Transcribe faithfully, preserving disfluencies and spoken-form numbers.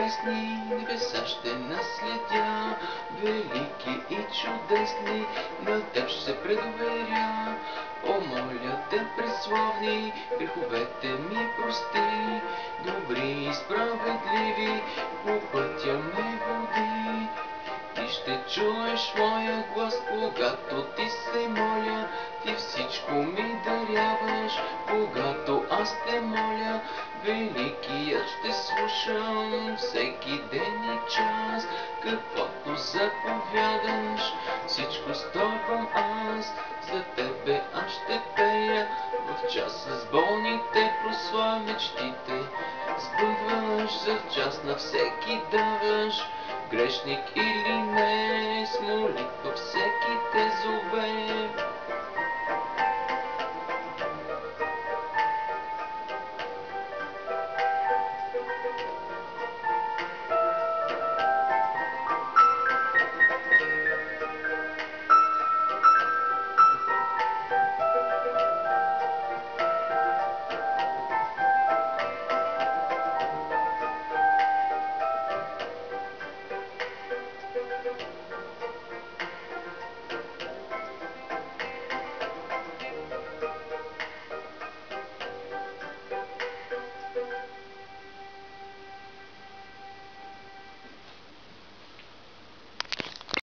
небесни, небеса ще наследя, велики и чудесни, на теб ще се предоверя. О, моля те, преславни, греховете ми прости, добри и справедливи, по пътя ме води. Ти ще чуеш моя глас, когато ти се моля, ти всичко ми даряваш, когато аз те моля. Великият ще слушам всеки ден и час, каквото заповядаш, всичко сторвам аз. За тебе аз ще пея, в час с болните прославя мечтите. Сбъдваш, за час на всеки даваш, грешник и